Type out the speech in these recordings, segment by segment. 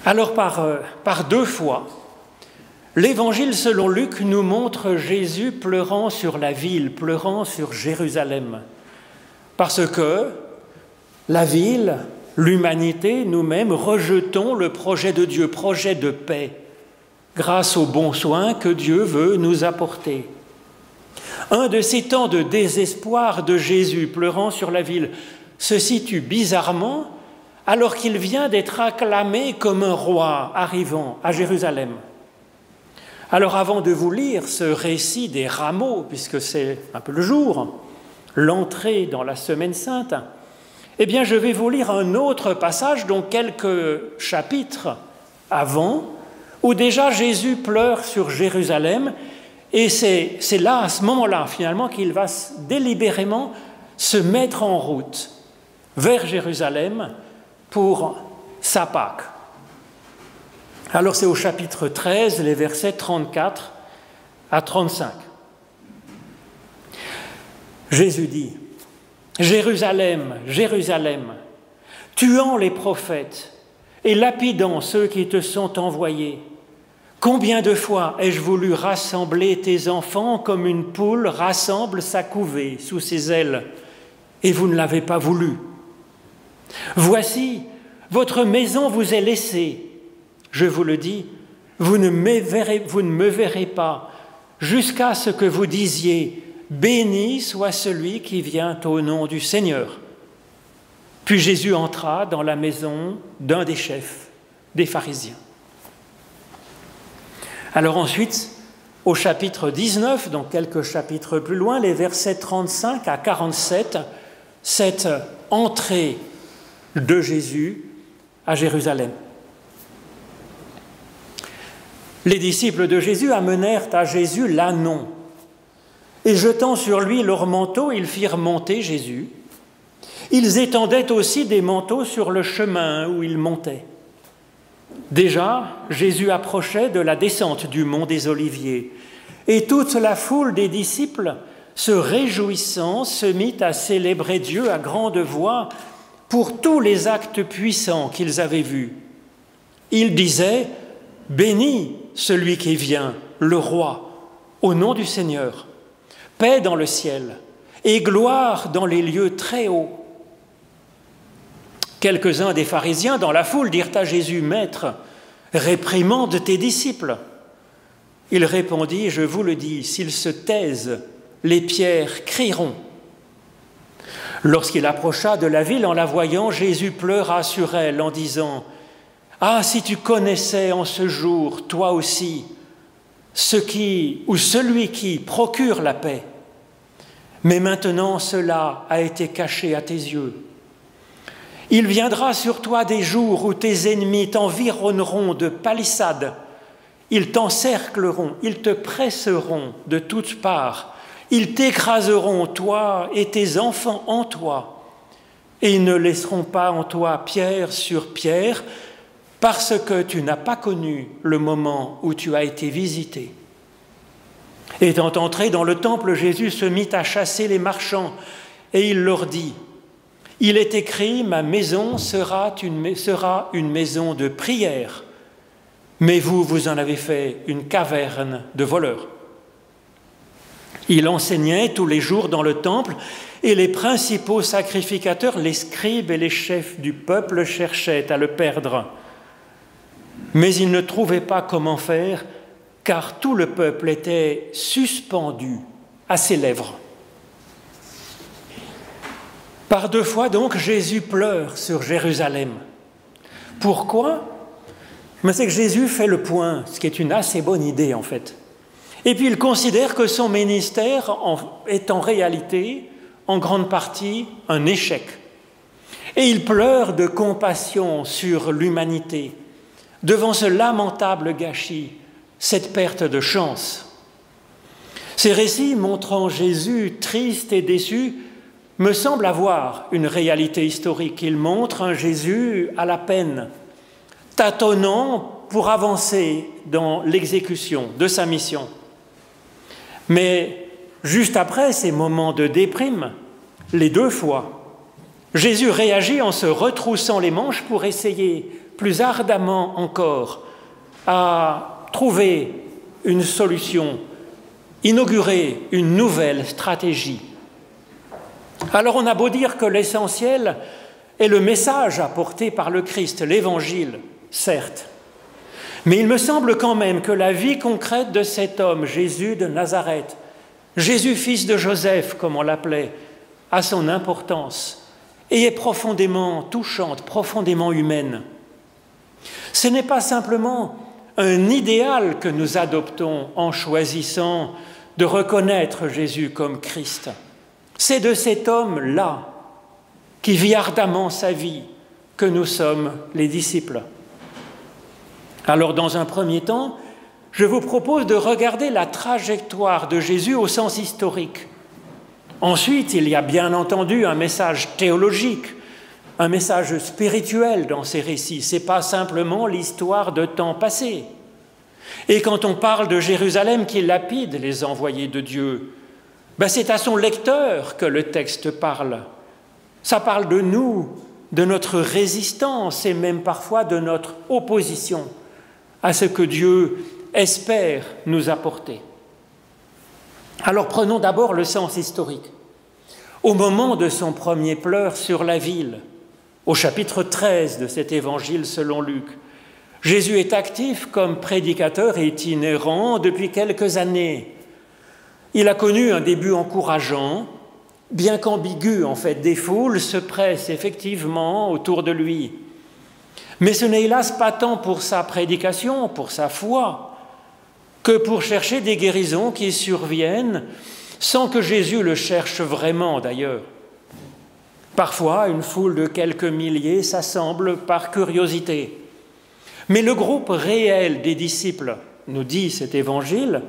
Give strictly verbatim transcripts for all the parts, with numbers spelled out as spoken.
Alors par, euh, par deux fois, l'Évangile selon Luc nous montre Jésus pleurant sur la ville, pleurant sur Jérusalem. Parce que la ville, l'humanité, nous-mêmes, rejetons le projet de Dieu, projet de paix, grâce aux bons soins que Dieu veut nous apporter. Un de ces temps de désespoir de Jésus pleurant sur la ville se situe bizarrement alors qu'il vient d'être acclamé comme un roi arrivant à Jérusalem. Alors avant de vous lire ce récit des rameaux, puisque c'est un peu le jour, l'entrée dans la Semaine Sainte, eh bien je vais vous lire un autre passage, donc quelques chapitres avant, où déjà Jésus pleure sur Jérusalem. Et c'est, c'est là, à ce moment-là, finalement, qu'il va délibérément se mettre en route vers Jérusalem pour sa Pâque. Alors c'est au chapitre treize, les versets trente-quatre à trente-cinq. Jésus dit, « Jérusalem, Jérusalem, tuant les prophètes et lapidant ceux qui te sont envoyés, combien de fois ai-je voulu rassembler tes enfants comme une poule rassemble sa couvée sous ses ailes, et vous ne l'avez pas voulu. Voici, votre maison vous est laissée. Je vous le dis, vous ne me verrez, vous ne me verrez pas jusqu'à ce que vous disiez « Béni soit celui qui vient au nom du Seigneur ». Puis Jésus entra dans la maison d'un des chefs des pharisiens. Alors ensuite, au chapitre dix-neuf, donc quelques chapitres plus loin, les versets trente-cinq à quarante-sept, cette entrée de Jésus à Jérusalem. Les disciples de Jésus amenèrent à Jésus l'ânon, et jetant sur lui leurs manteaux, ils firent monter Jésus. Ils étendaient aussi des manteaux sur le chemin où ils montaient. Déjà, Jésus approchait de la descente du mont des Oliviers, et toute la foule des disciples, se réjouissant, se mit à célébrer Dieu à grande voix pour tous les actes puissants qu'ils avaient vus. Ils disaient « Béni celui qui vient, le roi, au nom du Seigneur, paix dans le ciel et gloire dans les lieux très hauts. » Quelques-uns des pharisiens dans la foule dirent à Jésus, « Maître, réprimande tes disciples. » Il répondit, « Je vous le dis, s'ils se taisent, les pierres crieront. » Lorsqu'il approcha de la ville en la voyant, Jésus pleura sur elle en disant, « Ah, si tu connaissais en ce jour, toi aussi, ce qui ou celui qui procure la paix. Mais maintenant cela a été caché à tes yeux. Il viendra sur toi des jours où tes ennemis t'environneront de palissades. Ils t'encercleront, ils te presseront de toutes parts. Ils t'écraseront, toi et tes enfants en toi. Et ils ne laisseront pas en toi pierre sur pierre, parce que tu n'as pas connu le moment où tu as été visité. » Étant entré dans le temple, Jésus se mit à chasser les marchands, et il leur dit, « Il est écrit, ma maison sera une, sera une maison de prière, mais vous, vous en avez fait une caverne de voleurs. » Il enseignait tous les jours dans le temple, et les principaux sacrificateurs, les scribes et les chefs du peuple cherchaient à le perdre. Mais ils ne trouvaient pas comment faire, car tout le peuple était suspendu à ses lèvres. Par deux fois donc, Jésus pleure sur Jérusalem. Pourquoi ? Mais c'est que Jésus fait le point, ce qui est une assez bonne idée en fait. Et puis il considère que son ministère est en réalité, en grande partie, un échec. Et il pleure de compassion sur l'humanité, devant ce lamentable gâchis, cette perte de chance. Ces récits montrant Jésus triste et déçu me semblent avoir une réalité historique. Ils montrent un Jésus à la peine, tâtonnant pour avancer dans l'exécution de sa mission. Mais juste après ces moments de déprime, les deux fois, Jésus réagit en se retroussant les manches pour essayer plus ardemment encore à trouver une solution, inaugurer une nouvelle stratégie. Alors on a beau dire que l'essentiel est le message apporté par le Christ, l'Évangile, certes, mais il me semble quand même que la vie concrète de cet homme, Jésus de Nazareth, Jésus fils de Joseph, comme on l'appelait, a son importance et est profondément touchante, profondément humaine. Ce n'est pas simplement un idéal que nous adoptons en choisissant de reconnaître Jésus comme Christ. C'est de cet homme-là, qui vit ardemment sa vie, que nous sommes les disciples. Alors, dans un premier temps, je vous propose de regarder la trajectoire de Jésus au sens historique. Ensuite, il y a bien entendu un message théologique, un message spirituel dans ces récits. Ce n'est pas simplement l'histoire de temps passé. Et quand on parle de Jérusalem qui lapide les envoyés de Dieu, ben c'est à son lecteur que le texte parle. Ça parle de nous, de notre résistance et même parfois de notre opposition à ce que Dieu espère nous apporter. Alors prenons d'abord le sens historique. Au moment de son premier pleur sur la ville, au chapitre treize de cet évangile selon Luc, Jésus est actif comme prédicateur itinérant depuis quelques années. Il a connu un début encourageant, bien qu'ambigu en fait. Des foules se pressent effectivement autour de lui. Mais ce n'est hélas pas tant pour sa prédication, pour sa foi, que pour chercher des guérisons qui surviennent sans que Jésus le cherche vraiment d'ailleurs. Parfois, une foule de quelques milliers s'assemble par curiosité. Mais le groupe réel des disciples, nous dit cet évangile,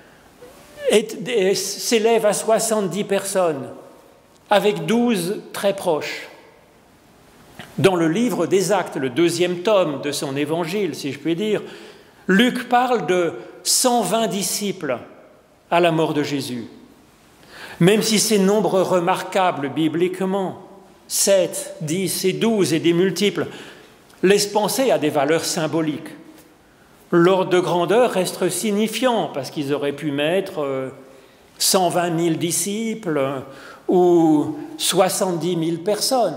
est, est, s'élève à soixante-dix personnes, avec douze très proches. Dans le livre des Actes, le deuxième tome de son évangile, si je puis dire, Luc parle de cent vingt disciples à la mort de Jésus. Même si ces nombres remarquables bibliquement, sept, dix et douze et des multiples, laissent penser à des valeurs symboliques. L'ordre de grandeur reste signifiant parce qu'ils auraient pu mettre cent vingt mille disciples ou soixante-dix mille personnes.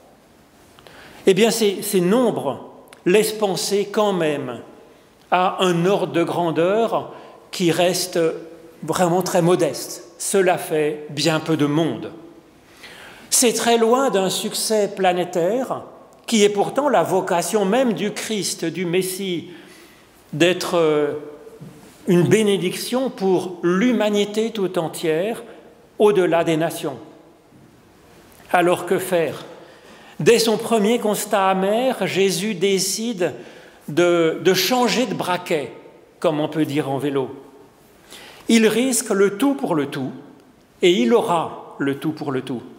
Eh bien, ces, ces nombres laissent penser quand même à un ordre de grandeur qui reste vraiment très modeste. Cela fait bien peu de monde. C'est très loin d'un succès planétaire qui est pourtant la vocation même du Christ, du Messie, d'être une bénédiction pour l'humanité tout entière, au-delà des nations. Alors que faire ? Dès son premier constat amer, Jésus décide de, de changer de braquet, comme on peut dire en vélo. Il risque le tout pour le tout, et il aura le tout pour le tout.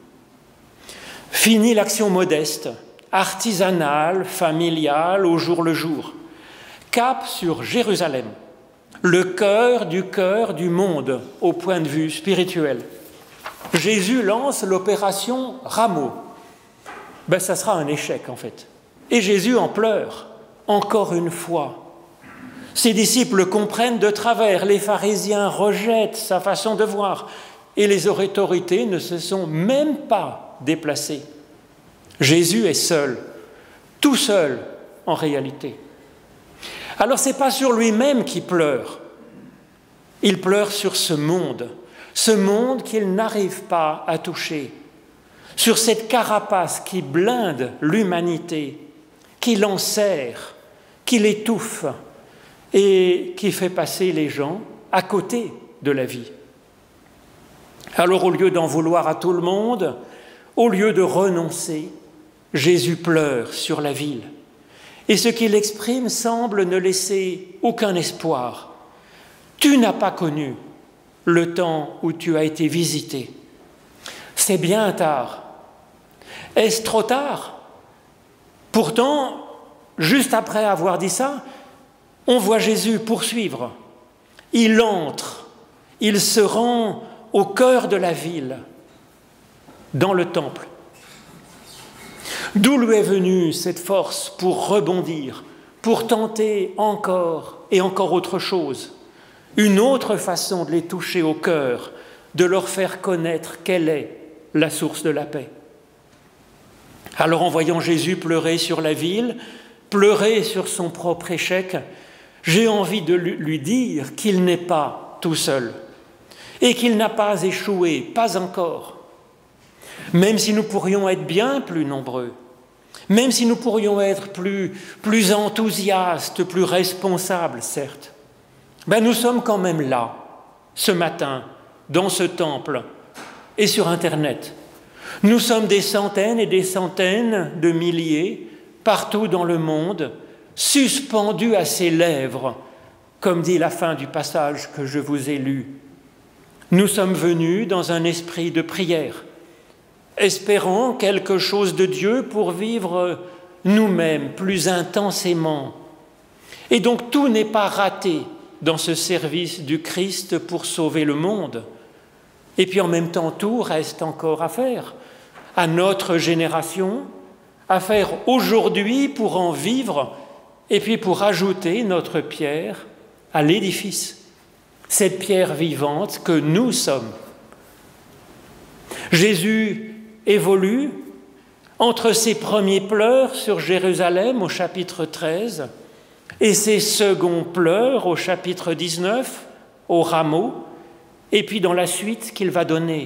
Fini l'action modeste, artisanale, familiale, au jour le jour. Cap sur Jérusalem, le cœur du cœur du monde au point de vue spirituel. Jésus lance l'opération Rameau. Ben, ça sera un échec en fait. Et Jésus en pleure, encore une fois. Ses disciples comprennent de travers, les pharisiens rejettent sa façon de voir, et les autorités ne se sont même pas déplacées. Jésus est seul, tout seul en réalité. Alors ce n'est pas sur lui-même qu'il pleure, il pleure sur ce monde, ce monde qu'il n'arrive pas à toucher, sur cette carapace qui blinde l'humanité, qui l'enserre, qui l'étouffe et qui fait passer les gens à côté de la vie. Alors au lieu d'en vouloir à tout le monde, au lieu de renoncer, Jésus pleure sur la ville. Et ce qu'il exprime semble ne laisser aucun espoir. Tu n'as pas connu le temps où tu as été visité. C'est bien tard. Est-ce trop tard ? Pourtant, juste après avoir dit ça, on voit Jésus poursuivre. Il entre, il se rend au cœur de la ville, dans le temple. D'où lui est venue cette force pour rebondir, pour tenter encore et encore autre chose, une autre façon de les toucher au cœur, de leur faire connaître quelle est la source de la paix. Alors en voyant Jésus pleurer sur la ville, pleurer sur son propre échec, j'ai envie de lui dire qu'il n'est pas tout seul et qu'il n'a pas échoué, pas encore. Même si nous pourrions être bien plus nombreux, même si nous pourrions être plus, plus enthousiastes, plus responsables, certes, ben nous sommes quand même là, ce matin, dans ce temple et sur Internet. Nous sommes des centaines et des centaines de milliers, partout dans le monde, suspendus à ses lèvres, comme dit la fin du passage que je vous ai lu. Nous sommes venus dans un esprit de prière, espérant quelque chose de Dieu pour vivre nous-mêmes plus intensément. Et donc tout n'est pas raté dans ce service du Christ pour sauver le monde. Et puis en même temps, tout reste encore à faire, à notre génération, à faire aujourd'hui pour en vivre, et puis pour ajouter notre pierre à l'édifice, cette pierre vivante que nous sommes. Jésus évolue entre ses premiers pleurs sur Jérusalem au chapitre treize et ses seconds pleurs au chapitre dix-neuf, au rameau, et puis dans la suite qu'il va donner.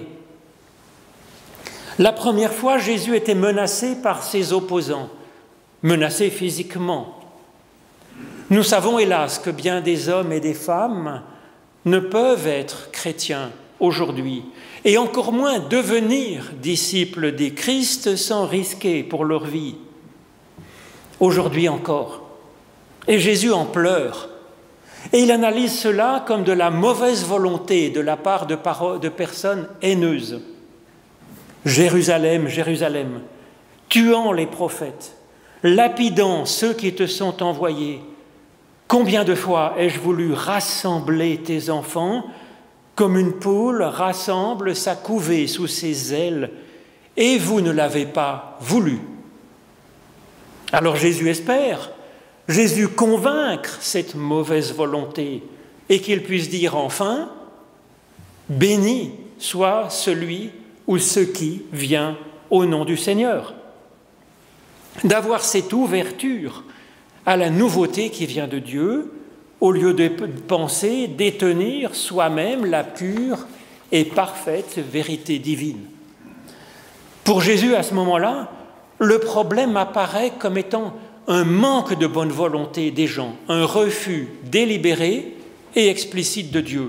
La première fois, Jésus était menacé par ses opposants, menacé physiquement. Nous savons hélas que bien des hommes et des femmes ne peuvent être chrétiens aujourd'hui, et encore moins devenir disciples des Christ sans risquer pour leur vie. Aujourd'hui encore. Et Jésus en pleure. Et il analyse cela comme de la mauvaise volonté de la part de, paro- de personnes haineuses. Jérusalem, Jérusalem, tuant les prophètes, lapidant ceux qui te sont envoyés. Combien de fois ai-je voulu rassembler tes enfants comme une poule rassemble sa couvée sous ses ailes, et vous ne l'avez pas voulu. Alors Jésus espère, Jésus convaincre cette mauvaise volonté, et qu'il puisse dire enfin, « Béni soit celui ou ce qui vient au nom du Seigneur ». D'avoir cette ouverture à la nouveauté qui vient de Dieu, au lieu de penser détenir soi-même la pure et parfaite vérité divine. Pour Jésus, à ce moment-là, le problème apparaît comme étant un manque de bonne volonté des gens, un refus délibéré et explicite de Dieu.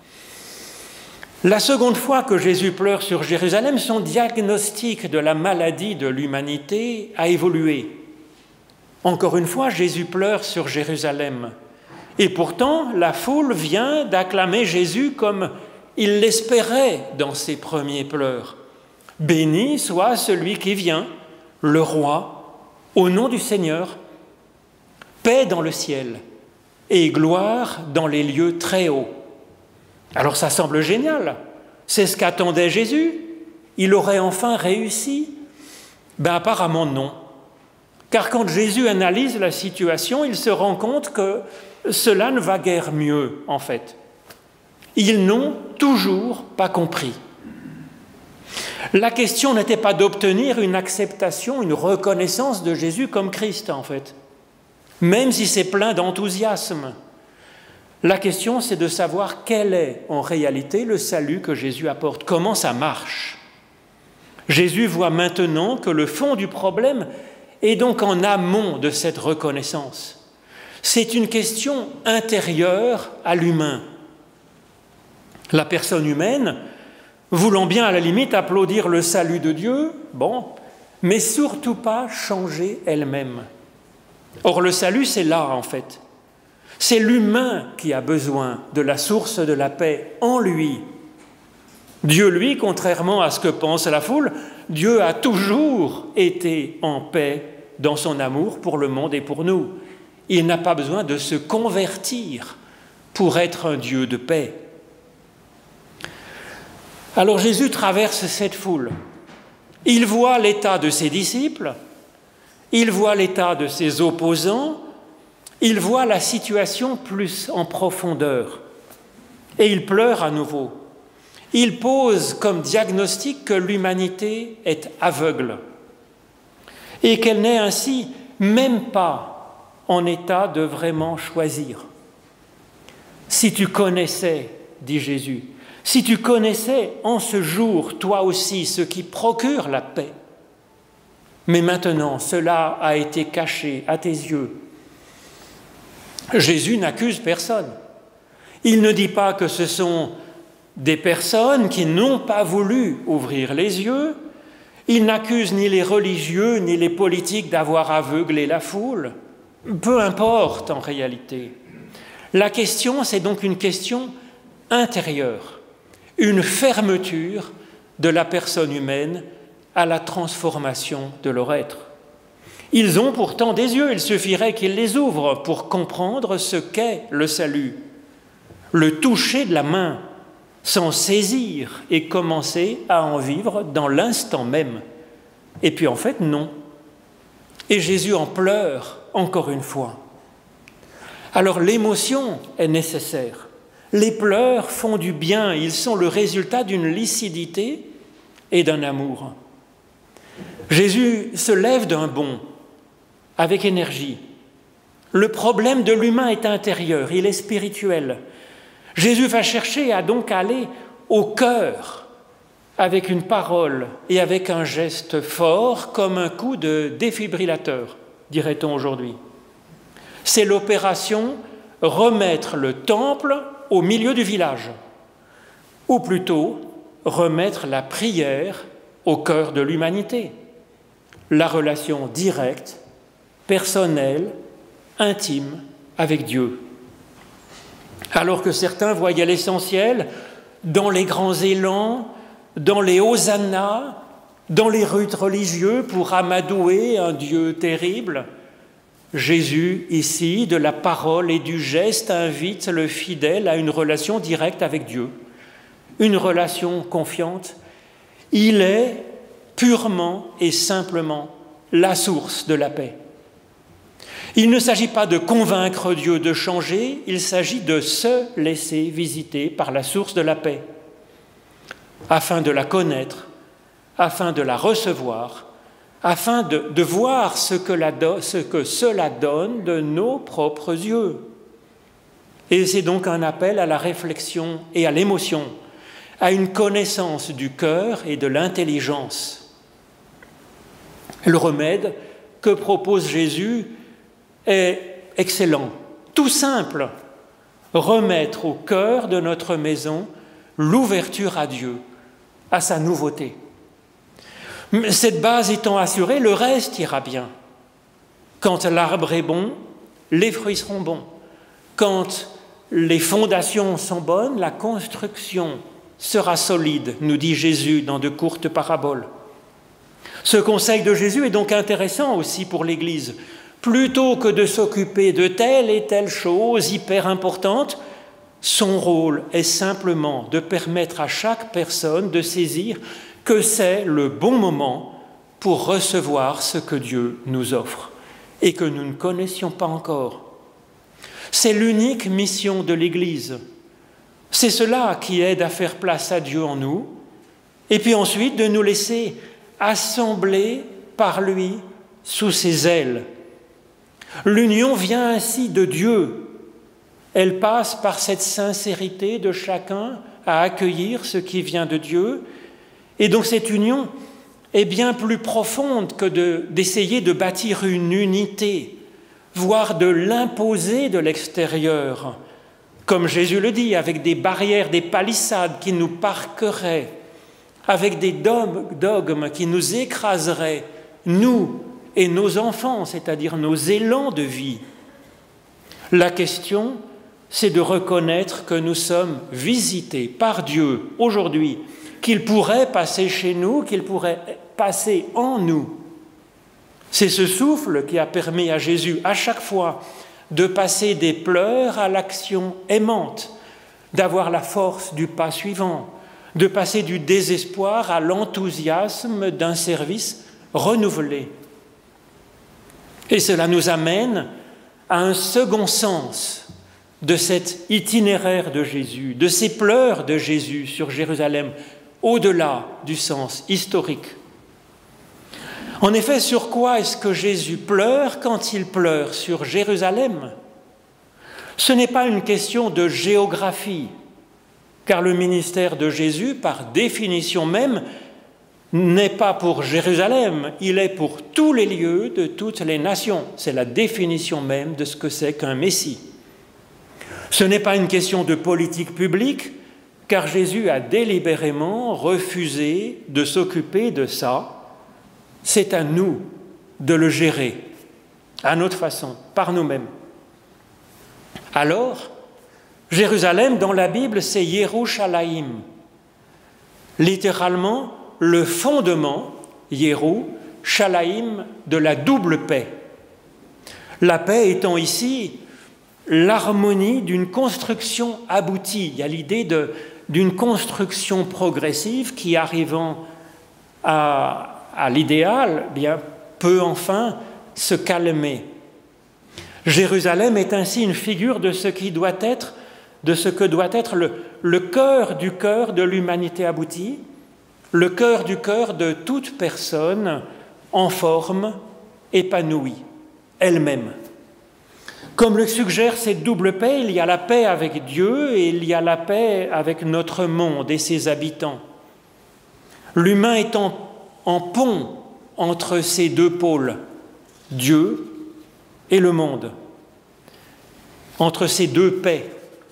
La seconde fois que Jésus pleure sur Jérusalem, son diagnostic de la maladie de l'humanité a évolué. Encore une fois, Jésus pleure sur Jérusalem. Et pourtant, la foule vient d'acclamer Jésus comme il l'espérait dans ses premiers pleurs. « Béni soit celui qui vient, le roi, au nom du Seigneur, paix dans le ciel et gloire dans les lieux très hauts. » Alors ça semble génial, c'est ce qu'attendait Jésus. Il aurait enfin réussi. Ben apparemment non. Car quand Jésus analyse la situation, il se rend compte que cela ne va guère mieux, en fait. Ils n'ont toujours pas compris. La question n'était pas d'obtenir une acceptation, une reconnaissance de Jésus comme Christ, en fait, même si c'est plein d'enthousiasme. La question, c'est de savoir quel est en réalité le salut que Jésus apporte, comment ça marche. Jésus voit maintenant que le fond du problème est donc en amont de cette reconnaissance. C'est une question intérieure à l'humain. La personne humaine, voulant bien à la limite applaudir le salut de Dieu, bon, mais surtout pas changer elle-même. Or le salut, c'est là en fait. C'est l'humain qui a besoin de la source de la paix en lui. Dieu, lui, contrairement à ce que pense la foule, Dieu a toujours été en paix dans son amour pour le monde et pour nous. Il n'a pas besoin de se convertir pour être un Dieu de paix. Alors Jésus traverse cette foule. Il voit l'état de ses disciples il voit l'état de ses opposants, il voit la situation plus en profondeur et il pleure à nouveau. Il pose comme diagnostic que l'humanité est aveugle et qu'elle n'est ainsi même pas en état de vraiment choisir. Si tu connaissais, dit Jésus, si tu connaissais en ce jour, toi aussi, ce qui procure la paix, mais maintenant cela a été caché à tes yeux. Jésus n'accuse personne. Il ne dit pas que ce sont des personnes qui n'ont pas voulu ouvrir les yeux. Il n'accuse ni les religieux ni les politiques d'avoir aveuglé la foule. Peu importe en réalité. La question, c'est donc une question intérieure, une fermeture de la personne humaine à la transformation de leur être. Ils ont pourtant des yeux, il suffirait qu'ils les ouvrent pour comprendre ce qu'est le salut, le toucher de la main, s'en saisir et commencer à en vivre dans l'instant même. Et puis en fait, non. Et Jésus en pleure encore une fois. Alors l'émotion est nécessaire. Les pleurs font du bien, ils sont le résultat d'une lucidité et d'un amour. Jésus se lève d'un bond, avec énergie. Le problème de l'humain est intérieur, il est spirituel. Jésus va chercher à donc aller au cœur, avec une parole et avec un geste fort, comme un coup de défibrillateur, dirait-on aujourd'hui. C'est l'opération remettre le temple au milieu du village, ou plutôt remettre la prière au cœur de l'humanité. La relation directe, personnelle, intime avec Dieu. Alors que certains voyaient l'essentiel dans les grands élans, dans les hosannas, dans les rites religieux pour amadouer un Dieu terrible, Jésus, ici, de la parole et du geste, invite le fidèle à une relation directe avec Dieu, une relation confiante. Il est purement et simplement la source de la paix. Il ne s'agit pas de convaincre Dieu de changer, il s'agit de se laisser visiter par la source de la paix, afin de la connaître, afin de la recevoir, afin de, de voir ce que, la do, ce que cela donne de nos propres yeux. Et c'est donc un appel à la réflexion et à l'émotion, à une connaissance du cœur et de l'intelligence. Le remède que propose Jésus est excellent, tout simple, remettre au cœur de notre maison l'ouverture à Dieu, à sa nouveauté. Cette base étant assurée, le reste ira bien. Quand l'arbre est bon, les fruits seront bons. Quand les fondations sont bonnes, la construction sera solide, nous dit Jésus dans de courtes paraboles. Ce conseil de Jésus est donc intéressant aussi pour l'Église. Plutôt que de s'occuper de telle et telle chose hyper importante, son rôle est simplement de permettre à chaque personne de saisir que c'est le bon moment pour recevoir ce que Dieu nous offre et que nous ne connaissions pas encore. C'est l'unique mission de l'Église. C'est cela qui aide à faire place à Dieu en nous et puis ensuite de nous laisser assembler par lui sous ses ailes. L'union vient ainsi de Dieu. Elle passe par cette sincérité de chacun à accueillir ce qui vient de Dieu. Et donc cette union est bien plus profonde que de, d'essayer de bâtir une unité, voire de l'imposer de l'extérieur, comme Jésus le dit, avec des barrières, des palissades qui nous parqueraient, avec des dogmes qui nous écraseraient, nous et nos enfants, c'est-à-dire nos élans de vie. La question, c'est de reconnaître que nous sommes visités par Dieu aujourd'hui, qu'il pourrait passer chez nous, qu'il pourrait passer en nous. C'est ce souffle qui a permis à Jésus, à chaque fois, de passer des pleurs à l'action aimante, d'avoir la force du pas suivant, de passer du désespoir à l'enthousiasme d'un service renouvelé. Et cela nous amène à un second sens de cet itinéraire de Jésus, de ces pleurs de Jésus sur Jérusalem, au-delà du sens historique. En effet, sur quoi est-ce que Jésus pleure quand il pleure sur Jérusalem? Ce n'est pas une question de géographie, car le ministère de Jésus, par définition même, n'est pas pour Jérusalem, il est pour tous les lieux de toutes les nations. C'est la définition même de ce que c'est qu'un Messie. Ce n'est pas une question de politique publique, car Jésus a délibérément refusé de s'occuper de ça. C'est à nous de le gérer, à notre façon, par nous-mêmes. Alors, Jérusalem, dans la Bible, c'est Yerushalayim. Littéralement, le fondement, Yeru, Shalaim, de la double paix. La paix étant ici l'harmonie d'une construction aboutie. Il y a l'idée de, d'une construction progressive qui, arrivant à, à l'idéal, eh bien, peut enfin se calmer. Jérusalem est ainsi une figure de ce qui doit être, de ce que doit être le, le cœur du cœur de l'humanité aboutie, le cœur du cœur de toute personne en forme, épanouie, elle-même. Comme le suggère cette double paix, il y a la paix avec Dieu et il y a la paix avec notre monde et ses habitants. L'humain est en, en pont entre ces deux pôles, Dieu et le monde, entre ces deux paix.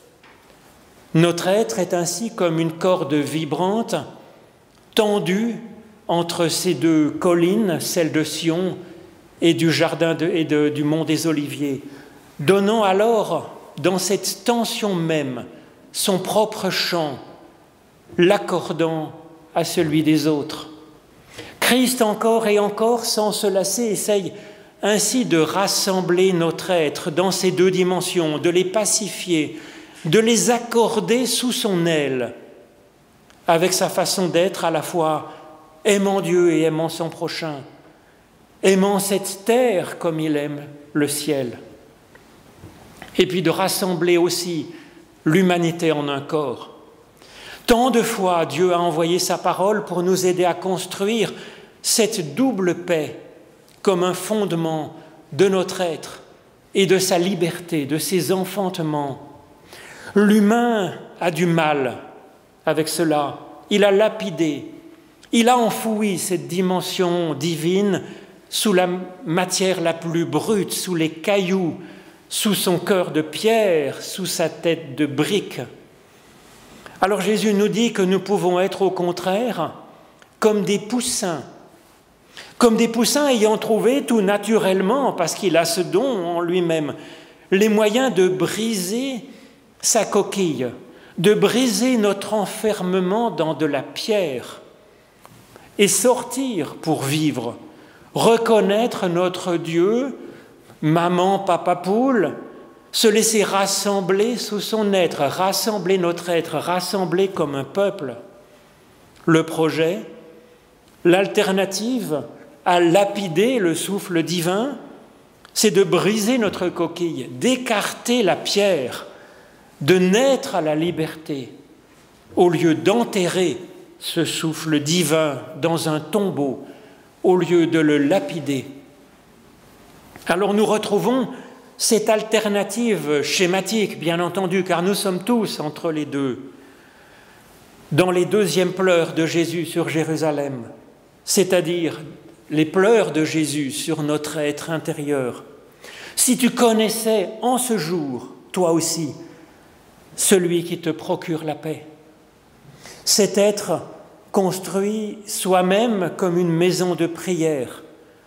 Notre être est ainsi comme une corde vibrante, tendue entre ces deux collines, celle de Sion et du jardin de, et de, du mont des Oliviers, donnant alors, dans cette tension même, son propre chant, l'accordant à celui des autres. Christ encore et encore, sans se lasser, essaye ainsi de rassembler notre être dans ces deux dimensions, de les pacifier, de les accorder sous son aile, avec sa façon d'être à la fois aimant Dieu et aimant son prochain, aimant cette terre comme il aime le ciel, et puis de rassembler aussi l'humanité en un corps. Tant de fois, Dieu a envoyé sa parole pour nous aider à construire cette double paix comme un fondement de notre être et de sa liberté, de ses enfantements. L'humain a du mal avec cela. Il a lapidé, il a enfoui cette dimension divine sous la matière la plus brute, sous les cailloux, sous son cœur de pierre, sous sa tête de brique. Alors Jésus nous dit que nous pouvons être au contraire comme des poussins, comme des poussins ayant trouvé tout naturellement, parce qu'il a ce don en lui-même, les moyens de briser sa coquille, de briser notre enfermement dans de la pierre et sortir pour vivre, reconnaître notre Dieu, maman, papa poule, se laisser rassembler sous son être, rassembler notre être, rassembler comme un peuple. Le projet, l'alternative à lapider le souffle divin, c'est de briser notre coquille, d'écarter la pierre, de naître à la liberté, au lieu d'enterrer ce souffle divin dans un tombeau, au lieu de le lapider. Alors nous retrouvons cette alternative schématique, bien entendu, car nous sommes tous entre les deux, dans les deuxièmes pleurs de Jésus sur Jérusalem, c'est-à-dire les pleurs de Jésus sur notre être intérieur. Si tu connaissais en ce jour, toi aussi, celui qui te procure la paix, cet être construit soi-même comme une maison de prière,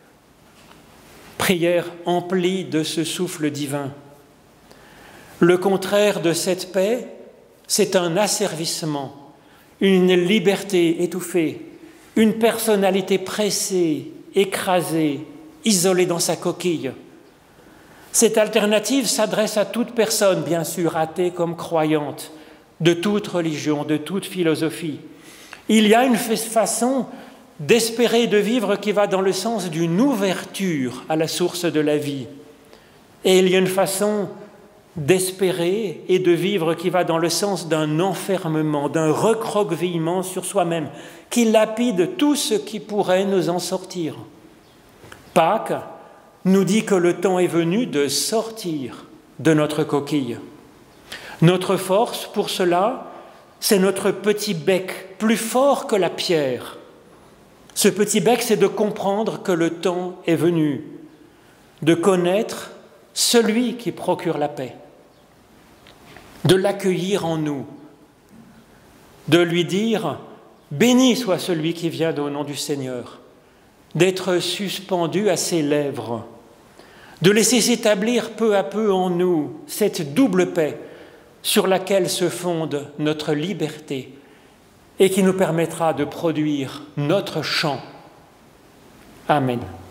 prière emplie de ce souffle divin. Le contraire de cette paix, c'est un asservissement, une liberté étouffée, une personnalité pressée, écrasée, isolée dans sa coquille. Cette alternative s'adresse à toute personne, bien sûr, athée comme croyante, de toute religion, de toute philosophie. Il y a une façon d'espérer, de vivre qui va dans le sens d'une ouverture à la source de la vie. Et il y a une façon d'espérer et de vivre qui va dans le sens d'un enfermement, d'un recroquevillement sur soi-même, qui lapide tout ce qui pourrait nous en sortir. Pâques nous dit que le temps est venu de sortir de notre coquille. Notre force pour cela, c'est notre petit bec, plus fort que la pierre. Ce petit bec, c'est de comprendre que le temps est venu, de connaître celui qui procure la paix, de l'accueillir en nous, de lui dire « Béni soit celui qui vient au nom du Seigneur », d'être suspendu à ses lèvres, de laisser s'établir peu à peu en nous cette double paix sur laquelle se fonde notre liberté et qui nous permettra de produire notre chant. Amen.